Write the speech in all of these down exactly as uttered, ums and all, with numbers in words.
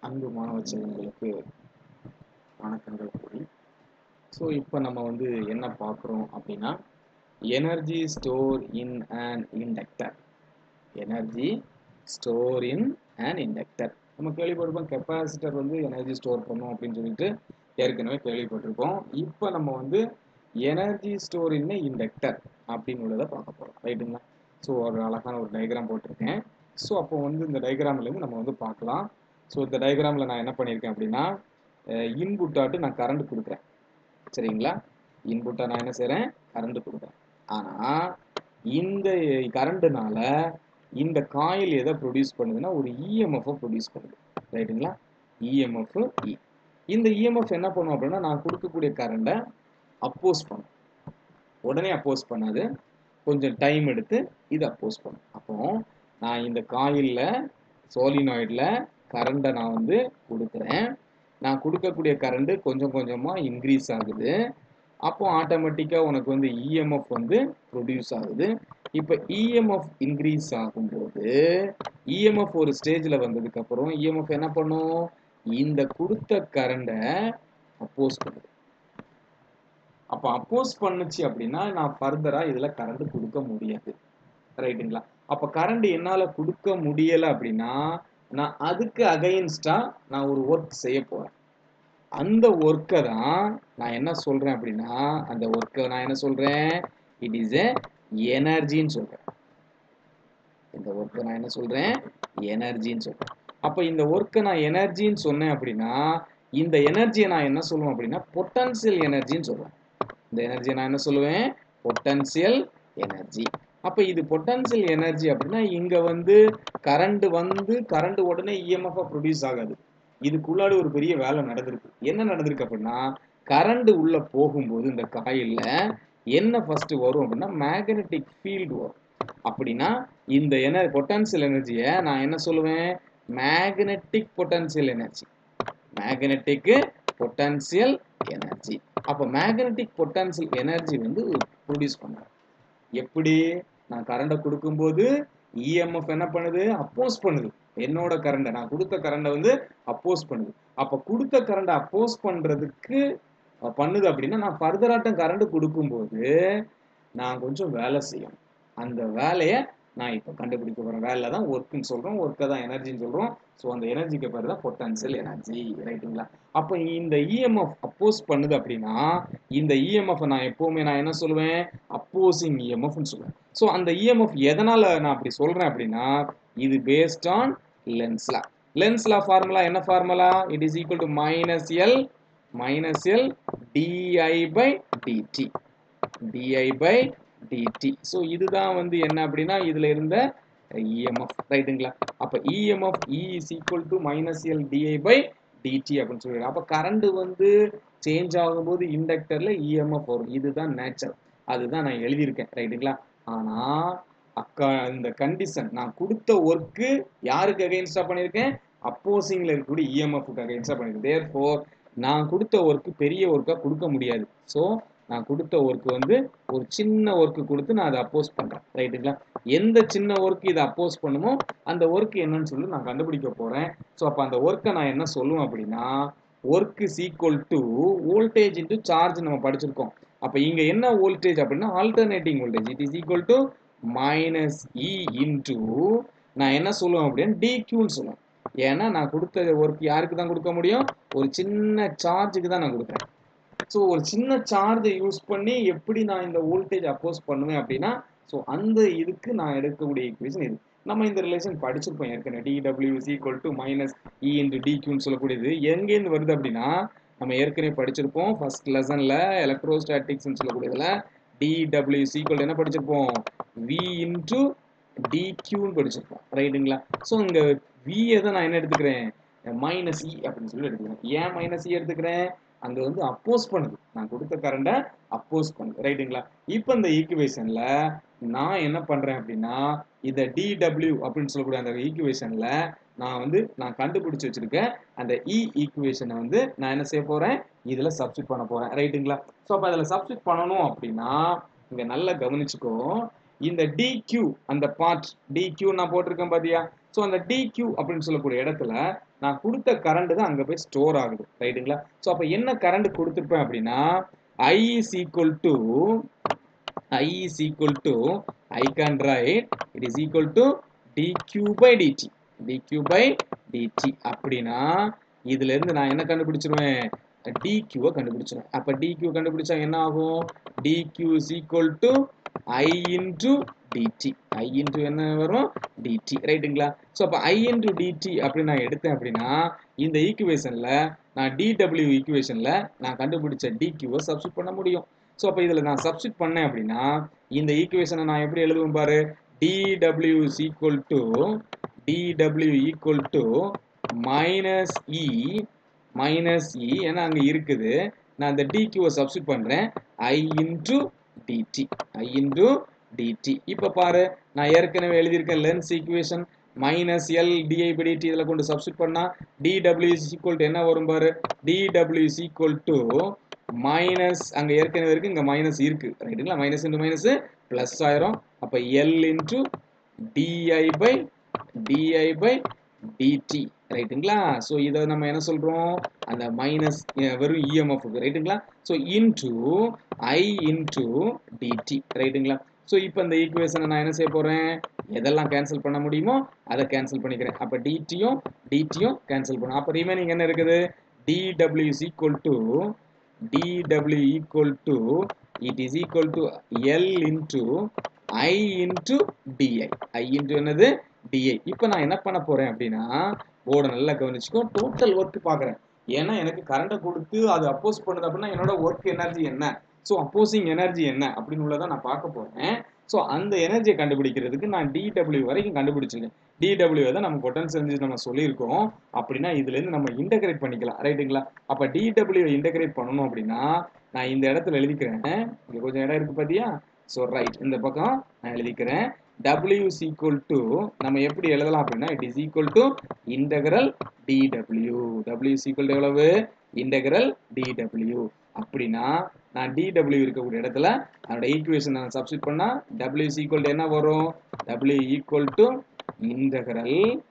அன்பு மாணவ செல்வங்களுக்கு வணக்கங்கள் கூறி ஸோ இப்போ நம்ம வந்து என்ன பார்க்குறோம் அப்படின்னா energy store in an inductor energy store in an inductor நம்ம கேள்விப்பட்டிருப்போம் கெப்பாசிட்டர் வந்து எனர்ஜி ஸ்டோர் பண்ணும் அப்படின்னு சொல்லிட்டு ஏற்கனவே கேள்விப்பட்டிருப்போம். இப்போ நம்ம வந்து எனர்ஜி ஸ்டோர் இன் இண்டக்டர் அப்படின்னு உள்ளதை பார்க்க போகிறோம் ரைட்டுங்களா. ஸோ ஒரு அழகான ஒரு டயக்ராம் போட்டிருக்கேன். ஸோ அப்போ வந்து இந்த டயக்ராம்லேருந்து நம்ம வந்து பார்க்கலாம். ஸோ இந்த டயக்ராமில் நான் என்ன பண்ணியிருக்கேன் அப்படின்னா இன்புட்டாட்டு நான் கரண்ட் கொடுக்குறேன் சரிங்களா. இன்புட்டை நான் என்ன செய்கிறேன் கரண்ட் கொடுக்குறேன். ஆனால் இந்த கரண்ட்னால இந்த காயில் எதை ப்ரொடியூஸ் பண்ணுதுன்னா ஒரு இஎம்எஃப் ப்ரொடியூஸ் பண்ணுது ரைட்டுங்களா. இஎம்எஃப் இ இந்த இஎம்எஃப் என்ன பண்ணும் அப்படின்னா நான் கொடுக்கக்கூடிய கரண்ட்டை அப்போஸ் பண்ணும். உடனே அப்போஸ் பண்ணாது, கொஞ்சம் டைம் எடுத்து இது அப்போஸ் பண்ணும். அப்போ நான் இந்த காயிலில் சோலினாய்டில் கரண்ட்டை நான் வந்து கொடுக்குறேன். நான் கொடுக்கக்கூடிய கரண்ட் கொஞ்சம் கொஞ்சமாக இன்க்ரீஸ் ஆகுது. அப்போ ஆட்டோமேட்டிக்காக உனக்கு வந்து இஎம்எஃப் வந்து ப்ரொடியூஸ் ஆகுது. இப்போ இஎம்எஃப் இன்க்ரீஸ் ஆகும்போது இஎம்எஃப் ஒரு ஸ்டேஜில் வந்ததுக்கப்புறம் இஎம்எஃப் என்ன பண்ணும், இந்த கொடுத்த கரண்ட்டை அப்போஸ் பண்ணுது. அப்போ அப்போஸ் பண்ணுச்சு அப்படின்னா நான் ஃபர்தராக இதில் கரண்ட் கொடுக்க முடியாது ரைட்டுங்களா. அப்போ கரண்ட் என்னால் கொடுக்க முடியலை அப்படின்னா நான் அதுக்கு அகைன்ஸ்டா நான் ஒரு ஒர்க் செய்ய போறேன். அந்த ஒர்க்கை தான் நான் என்ன சொல்றேன் அப்படின்னா அந்த ஒர்க்கை நான் என்ன சொல்றேன் இட் இஸ் எ எனர்ஜின்னு சொல்றேன். இந்த ஒர்க்கை நான் என்ன சொல்றேன் எனர்ஜின்னு சொல்றேன். அப்போ இந்த ஒர்க்கை நான் எனர்ஜின்னு சொன்னேன் அப்படின்னா இந்த எனர்ஜியை நான் என்ன சொல்லுவேன் அப்படின்னா பொட்டன்சியல் எனர்ஜின்னு சொல்றேன். இந்த எனர்ஜியை நான் என்ன சொல்லுவேன் பொட்டன்சியல் எனர்ஜி. அப்போ இது பொட்டன்சியல் எனர்ஜி அப்படின்னா இங்கே வந்து கரண்ட் வந்து கரண்ட் உடனே இஎம்எஃப் ப்ரொடியூஸ் ஆகாது. இதுக்குள்ளாடி ஒரு பெரிய வேலை நடந்திருக்கு. என்ன நடந்திருக்கு அப்படின்னா கரண்ட் உள்ள போகும்போது இந்த காயில்ல என்ன ஃபர்ஸ்ட் வரும் அப்படின்னா மேக்னெட்டிக் ஃபீல்டு வரும். அப்படின்னா இந்த என பொட்டன்சியல் எனர்ஜியை நான் என்ன சொல்லுவேன் magnetic potential energy magnetic potential energy. அப்போ மேக்னெட்டிக் பொட்டன்சியல் எனர்ஜி வந்து ப்ரொடியூஸ் பண்ணுறேன். எப்படி நான் கரண்டை கொடுக்கும்போது இஎம்எஃப் என்ன பண்ணுது அப்போஸ் பண்ணுது. என்னோட கரண்டை நான் கொடுத்த கரண்டை வந்து அப்போஸ் பண்ணுது. அப்போ கொடுத்த கரண்டை அப்போஸ் பண்ணுறதுக்கு பண்ணுது அப்படின்னா நான் ஃபர்தராட்டம் கரண்ட் கொடுக்கும்போது நான் கொஞ்சம் வேலை செய்யணும். அந்த வேலையை நான் இப்போ கண்டுபிடிக்க போகிறேன். வேலை தான் ஒர்க்குன்னு சொல்கிறோம், ஒர்க்கை தான் எனர்ஜின்னு சொல்கிறோம். ஸோ அந்த எனர்ஜிக்கு பேர் தான் பொட்டன்சியல் எனர்ஜி ரைட்டுங்களா. அப்போ இந்த இஎம்எஃப் அப்போஸ் பண்ணுது அப்படின்னா இந்த இஎம்எஃப் நான் எப்போவுமே நான் என்ன சொல்லுவேன் அப்போசிங் இஎம்எஃப்னு சொல்லுவேன். ஸோ அந்த இஎம்எஃப் எதனால் நான் அப்படி சொல்கிறேன் அப்படின்னா இது based on Lenz law. Lenz law formula என்ன formula it is equal to minus L minus L di by dt di by dt. So இதுதான் வந்து என்ன அப்படின்னா இதுல இருந்த இஎம்எஃப் ரைட்டுங்களா. அப்போ EMF E is equal to minus L di by dt அப்படின்னு சொல்லிடுறோம். அப்போ கரண்ட் வந்து சேஞ்ச் ஆகும்போது இண்டக்டர்ல இஎம்எஃப் வரும். இதுதான் நேச்சர், அதுதான் நான் எழுதியிருக்கேன் ரைட்டுங்களா. ஆனா அக்கா இந்த கண்டிஷன் நான் கொடுத்த ஒர்க்கு யாருக்கு அகைன்ஸ்டா பண்ணியிருக்கேன் அப்போசிங்ல இருக்கக்கூடிய இஎம்எஃப்க்கு அகைன்ஸ்டா பண்ணியிருக்கேன். தேர்ஃபோர் நான் கொடுத்த ஒர்க்கு பெரிய ஒர்க்கா கொடுக்க முடியாது. ஸோ நான் கொடுத்த ஒர்க்கு வந்து ஒரு சின்ன ஒர்க்கு கொடுத்து நான் அதை அப்போஸ் பண்றேன் ரைட்டுங்களா. எந்த சின்ன ஒர்க்கு இதை அப்போஸ் பண்ணுமோ அந்த ஒர்க் என்னன்னு சொல்லி நான் கண்டுபிடிக்க போறேன். ஸோ அப்போ அந்த ஒர்க்கை நான் என்ன சொல்லுவேன் அப்படின்னா work is equal to voltage into charge நம்ம படிச்சிருக்கோம். அப்போ இங்க என்ன வோல்டேஜ் அப்படின்னா alternating voltage it is equal to minus E into நான் என்ன சொல்லுவேன் அப்படின்னா டிக்யூன்னு சொல்லுவேன். ஏன்னா நான் கொடுத்த ஒர்க் யாருக்கு தான் கொடுக்க முடியும் ஒரு சின்ன சார்ஜுக்கு தான் நான் கொடுக்குறேன். ஸோ ஒரு சின்ன சார்ஜை யூஸ் பண்ணி எப்படி நான் இந்த வோல்டேஜ் அப்போஸ் பண்ணுவேன் அப்படின்னா ஸோ அந்த இதுக்கு நான் எடுக்கக்கூடிய ஈக்குவேஷன் இது. நம்ம இந்த ரிலேஷன் படிச்சிருப்போம் ஏற்கனவே டிடபிள்யூ is equal to minus E into டிக்யூன்னு சொல்லக்கூடியது எங்கேருந்து வருது அப்படின்னா நம்ம ஏற்கனவே படிச்சிருப்போம் ஃபர்ஸ்ட் லெசன்ல எலக்ட்ரோஸ்டாட்டிக்ஸ்ன்னு சொல்லக்கூடியதுல டிடபிள்யூ இஸ் ஈக்குவல் என்ன படிச்சிருப்போம் வி இன்டு டிக்யூன்னு படிச்சிருப்போம் ரைட்டுங்களா. ஸோ இங்க வி எதை நான் என்ன எடுத்துக்கிறேன் மைனஸ் இ அப்படின்னு சொல்லி எடுத்துக்கிறேன். ஏன் மைனஸ் இ எடுத்துக்கிறேன் அங்க வந்து அப்போஸ் பண்ணுது, நான் கொடுத்த கரண்டை அப்போஸ் பண்ணுது ரைட்டுங்களா. இப்போ இந்த ஈக்குவேஷன்ல நான் என்ன பண்றேன் அப்படின்னா இத டிடபிள்யூ அப்படின்னு சொல்லக்கூடிய அந்த ஈக்குவேஷன்ல நான் வந்து நான் கண்டுபிடிச்சு வச்சிருக்கேன் அந்த இ ஈக்குவேஷனை வந்து நான் என்ன செய்ய போறேன் இதுல சப்ஸ்டிட் பண்ண போறேன் ரைட்டுங்களா. ஸோ அப்போ அதில் சப்ஸ்டிட் பண்ணணும் அப்படின்னா இங்க நல்லா கவனிச்சுக்கோ இந்த டிக்யூ அந்த பார்ட் டிக்யூ நான் போட்டிருக்கேன் பாத்தியா. ஸோ அந்த டிக்யூ அப்படின்னு சொல்லக்கூடிய இடத்துல நான் கொடுத்த கரண்ட் தான் அங்க போய் ஸ்டோர் ஆகுது ரைட்டுங்களா சோ அப்ப என்ன கரண்ட் கொடுத்திருப்பேன் அப்படின்னா I is equal to I is equal to I can write it is equal to dq by dt dq by dt அப்படினா இதுல இருந்து நான் என்ன கண்டுபிடிச்சிருவேன் dq வை கண்டுபிடிச்சிருவேன் அப்ப dq கண்டுபிடிச்சா என்ன ஆகும் dq is equal to I into dt I into என்ன வரும் dt ரைட்டுங்களா சோ அப்ப I into dt அப்படி நான் எடுத்தேன் அப்படினா இந்த ஈக்குவேஷன்ல நான் dw ஈக்குவேஷன்ல நான் கண்டுபிடிச்ச dq வை சப்ஸ்டிட்யூட் பண்ண முடியும் சோ அப்ப இதுல நான் சப்ஸ்டிட்யூட் பண்ணேன் அப்படினா இந்த ஈக்குவேஷனை நான் எப்படி எழுதுவேன் பாரு dw is equal to dw equal to minus e minus e ஏன்னா அங்க இருக்குது நான் அந்த dq வை சப்ஸ்டிட்யூட் பண்றேன் I into dt I into dt இப்ப பாரு நான் ஏற்கனவே எழுதி இருக்கேன் Lenz equation minus L di by dt இதல கொண்டு சப்ஸ்டிட்யூட் பண்ணா dw is equal to என்ன வரும் பாரு dw is equal to minus அங்க ஏற்கனவே இருக்கு இங்க மைனஸ் இருக்கு ரைட்டுங்களா மைனஸ் into மைனஸ் பிளஸ் ஆயிரும் அப்ப L into di by di by dt ரைட்டுங்களா சோ இத நம்ம என்ன சொல்றோம் அந்த மைனஸ் வெறும் E M F ரைட்டுங்களா so into I into dt ரைட்டுங்களா சோ இப்போ இந்த ஈக்குவேஷனை நான் என்ன செய்ய போறேன் எதெல்லாம் கேன்சல் பண்ண முடியுமோ அதை கேன்சல் பண்ணிக்கிறேன் அப்ப dt யும் dt யும் கேன்சல் பண்ணனும் அப்ப ரிமைனிங் என்ன இருக்குது dw is equal to dw equal to it is equal to L into I into di I into என்னது di இப்போ நான் என்ன பண்ண போறேன் அப்படினா போர்ட நல்லா கவனிச்சுக்கோ டோட்டல் வொர்க் பார்க்கறேன் ஏன்னா எனக்கு கரண்ட கொடுத்து அது அப்போஸ் பண்ணுது அப்படினா என்னோட வொர்க் எனர்ஜி என்ன சோ அப்போசிங் எனர்ஜி என்ன அப்படினு உள்ளத நான் பார்க்க போறேன் சோ அந்த எனர்ஜியை கண்டுபிடிக்கிறதுக்கு நான் dw வரைக்கும் கண்டுபிடிச்சிருக்கேன் dw தான் நம்ம பொட்டன்ஷியல் எனர்ஜி நம்ம சொல்லியிருக்கோம் அப்படினா இதுல இருந்து நம்ம இன்டகிரேட் பண்ணிக்கலாம் ரைட்டுங்களா அப்ப dw இன்டகிரேட் பண்ணனும் அப்படினா நான் இந்த இடத்துல எழுதிக்கிறேன் இங்க கொஞ்சம் இடம் இருக்கு பாத்தியா சோ ரைட் இந்த பக்கம் நான் எழுதிக்கிறேன் w is equal to நம்ம எப்படி எழுதலாம் அப்படினா it is equal to integral dw w is equal to எவ்வளவு integral dw அப்படினா நான் dw இருக்கக்கூடிய இடத்துல அதோட ஈக்குவேஷன் நான் சப்ஸ்டிட்யூட் பண்ணா w is equal to என்ன வரும் w equal to integral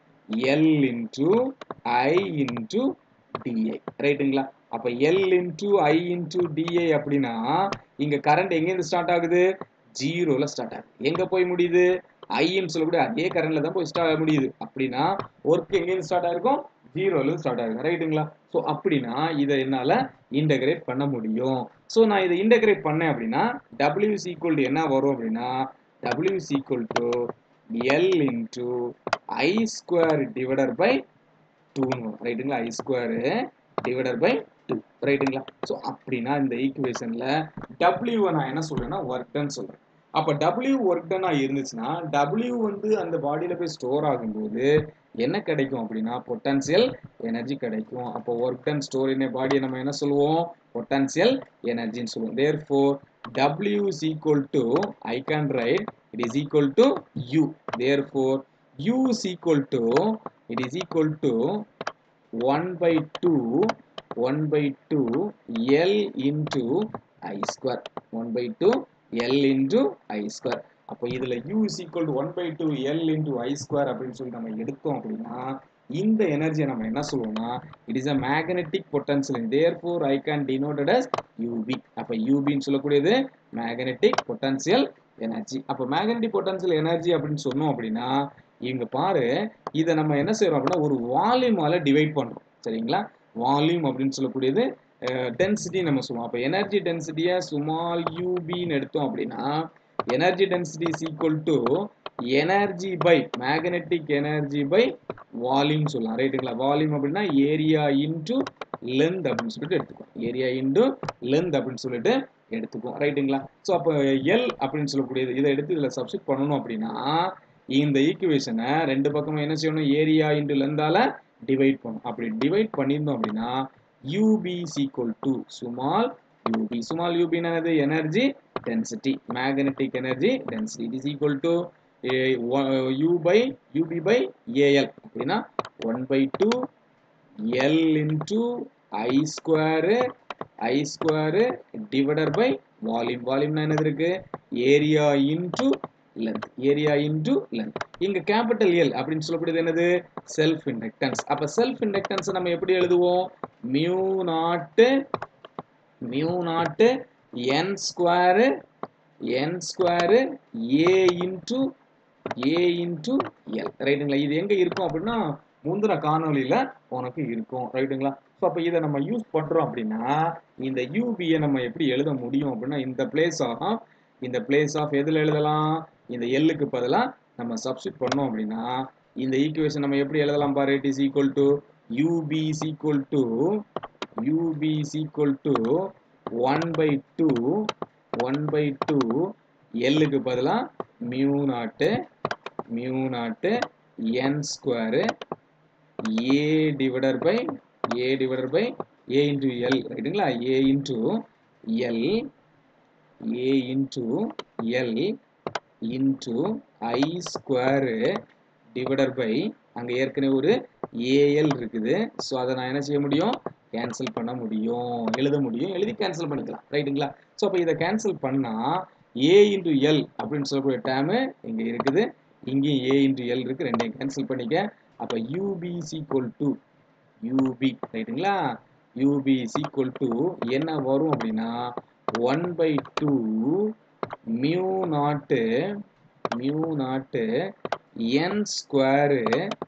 L into I into di ரைட்டுங்களா அப்ப L into I into di அப்படினா இங்க கரண்ட் எங்க இருந்து ஸ்டார்ட் ஆகுது ஜீரோல ஸ்டார்ட் ஆகுது எங்க போய் முடியுது I ன்னு சொல்லக்கூடிய அதே கரண்ட்ல தான் போய் ஸ்டார்ட் முடியுது அப்படினா வொர்க் எங்க இருந்து ஸ்டார்ட் ஆயிருக்கும் ஜீரோல ஸ்டார்ட் ஆகுது ரைட்டுங்களா சோ அப்படினா இத என்னால இன்டகிரேட் பண்ண முடியும் சோ நான் இத இன்டகிரேட் பண்ணேன் அப்படினா w is equal to என்ன வரும் அப்படினா w is equal to L into I square divided by two ரைட்டுங்களா I square divided by two ரைட்டுங்களா சோ அப்படினா இந்த ஈக்குவேஷன்ல w நான் என்ன சொல்றேன்னா வொர்க் டன் சொல்றேன் அப்ப w வொர்க் டன்னா இருந்துச்சுனா w வந்து அந்த பாடியில போய் ஸ்டோர் ஆகும்போது என்ன கிடைக்கும் அப்படினா பொட்டன்ஷியல் எனர்ஜி கிடைக்கும் அப்ப work done store in a body நம்ம என்ன சொல்லுவோம் பொட்டன்ஷியல் எனர்ஜின்னு சொல்லுவோம் therefore w is equal to I can write it is equal to u therefore u is equal to it is equal to one by two one by two L into I square one by two L into I square அப்ப இதுல u is equal to one by two L into I square அப்படினு சொல்லி நம்ம எடுத்தோம் அப்படினா இந்த எனர்ஜியை நம்ம என்ன சொல்லுவோம்னா it is a magnetic potential therefore I can denote it as ub அப்ப ub ன்னு சொல்லக்கூடியது magnetic potential energy அப்ப magnetic potential energy அப்படினு சொன்னோம் அப்படினா இங்க பாரு இத நம்ம என்ன செய்றோம் அப்படினா ஒரு வால்யூமால டிவைட் பண்றோம் சரிங்களா வால்யூம் அப்படினு சொல்லக்கூடியது டென்சிட்டி நம்ம சொல்லுவோம் அப்ப எனர்ஜி டென்சிட்டியை ஸ்மால் ub ன்னு எடுத்தோம் அப்படினா energy density is equal to energy by magnetic energy by volume சொல்லலாம் ரைட்டுங்களா வால்யூம் அப்படினா ஏரியா into length அப்படினு சொல்லிட்டு எடுத்துக்கோம் ஏரியா into length அப்படினு சொல்லிட்டு எடுத்துக்கோம் ரைட்டுங்களா சோ அப்ப L அப்படினு சொல்லக்கூடியது இத எடுத்து இதுல சப்ஸ்டிட்யூட் பண்ணனும் அப்படினா இந்த ஈக்குவேஷனை ரெண்டு பக்கமும் என்ன செய்யணும் ஏரியா into length ஆல டிவைட் பண்ணனும் அப்படி டிவைட் பண்ணிருந்தோம் அப்படினா ub is equal to small ub small ub என்னது energy density magnetic energy density it is equal to uh, u by ub by al அப்படினா one by two L into I square I square divided by volume volume என்னது இருக்கு area into length area into length இங்க capital L அப்படின்னு சொல்லக்கூடியது என்னது self inductance அப்ப self inductance நம்ம எப்படி எழுதுவோம் mu naught mu naught n square n square a into a into l ரைட்டுங்களா இது எங்க இருக்கும் அப்படின்னா முந்தின காணொளியில உனக்கு இருக்கும் ரைட்டுங்களா ஸோ அப்போ இதை நம்ம யூஸ் பண்றோம் அப்படின்னா இந்த யூபியை நம்ம எப்படி எழுத முடியும் அப்படின்னா இந்த பிளேஸ் ஆஃப் இந்த பிளேஸ் ஆஃப் எதுல எழுதலாம் இந்த எல்லுக்கு பதிலா நம்ம சப்ஸ்டிட் பண்ணோம் அப்படின்னா இந்த ஈக்குவேஷன் நம்ம எப்படி எழுதலாம் பாரு it is equal to ub is equal to ub is equal to one by two one by two எல்லுக்கு பதிலா mu naught mu naught n square a divided by a divided by a into l ரைட்டுங்களா a into l a into l into I square divided by அங்க ஏற்கனவே ஒரு al இருக்குது so அத நான் என்ன செய்ய முடியும் கேன்சல் பண்ண முடியும் எழுத முடியும் எழுதி கேன்சல் பண்ணிக்கலாம் ரைட்டுங்களா சோ அப்ப இத கேன்சல் பண்ணா a into l அப்படினு சொல்லக்கூடிய டேர்ம் இங்க இருக்குது இங்கேயும் a into l இருக்கு ரெண்டையும் கேன்சல் பண்ணிக்க அப்ப ub is equal to ub ரைட்டுங்களா ub is equal to என்ன வரும் அப்படினா one by two mu naught mu naught n square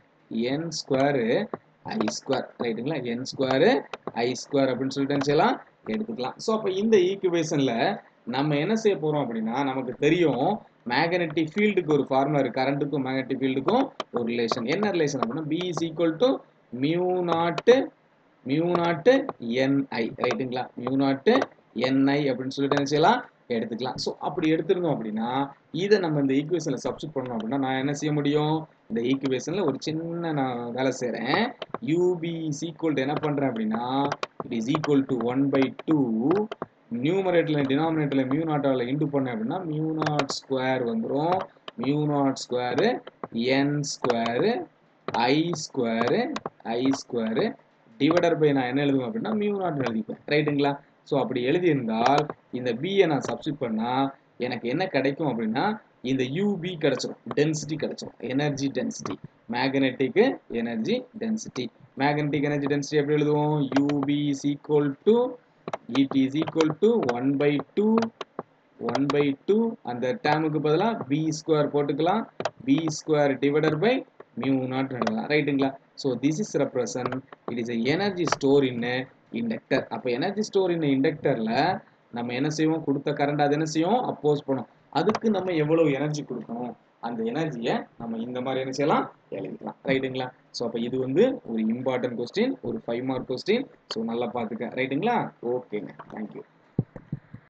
n square I square ரைட்டுங்களா n square I square அப்படினு சொல்லிட்டு செய்யலாம் எடுத்துக்கலாம் சோ அப்ப இந்த ஈக்குவேஷன்ல நம்ம என்ன செய்ய போறோம் அப்படினா நமக்கு தெரியும் மேக்னெட்டிக் ஃபீல்டுக்கு ஒரு ஃபார்முலா இருக்கு கரண்ட்டுக்கும் மேக்னெட்டிக் ஃபீல்டுக்கும் ஒரு ரிலேஷன் என்ன ரிலேஷன் அப்படினா B is equal to mu naught mu naught ni ரைட்டுங்களா mu naught ni அப்படினு சொல்லிட்டு என்ன செய்யலாம் எடுத்துக்கலாம் சோ அப்படி எடுத்துறோம் அப்படினா இத நம்ம இந்த ஈக்குவேஷன்ல சப்ஸ்டிட் பண்ணனும் அப்படினா நான் என்ன செய்ய முடியும் இந்த ஈக்குவேஷன்ல ஒரு சின்ன நான் வேலை செய்றேன் ub is equal to என்ன பண்றேன் அப்படினா it is equal to one by two நியூமரேட்டர்ல டினாமினேட்டர்ல mu naught ஆல இன்டு பண்ணேன் அப்படினா mu naught ஸ்கொயர் வந்துரும் mu naught square n square I square I square divided by நான் என்ன எழுதுவேன் அப்படினா mu naught எழுதிப்பேன் ரைட்டுங்களா சோ அப்படி எழுதி இருந்தால் இந்த b ஐ நான் சப்ஸ்டிட் பண்ணா எனக்கு என்ன கிடைக்கும் அப்படினா இந்த ub கிடைச்சிரும் டென்சிட்டி கிடைச்சிரும் energy density magnetic energy density magnetic energy density எப்படி எழுதுவோம் ub is equal to it is equal to one by two one by two அந்த டேர்முக்கு பதிலா b ஸ்கொயர் போட்டுக்கலாம் b square divided by mu naught எழுதலாம் ரைட்டுங்களா so this is represent it is a energy store in a inductor அப்ப energy store in a inductorல நம்ம என்ன செய்வோம் கொடுத்த கரண்ட் அது என்ன செய்யும் அப்போஸ் பண்ணும் அதுக்கு நம்ம எவ்வளவு எனர்ஜி கொடுக்கணும் அந்த எனர்ஜியை நம்ம இந்த மாதிரி என்ன செய்யலாம் எழுதிக்கலாம் ரைட்டுங்களா சோ அப்ப இது வந்து ஒரு இம்பார்ட்டன்ட் क्वेश्चन ஒரு five மார்க் क्वेश्चन சோ நல்லா பாத்துக்க ரைட்டுங்களா ஓகேங்க थैंक यू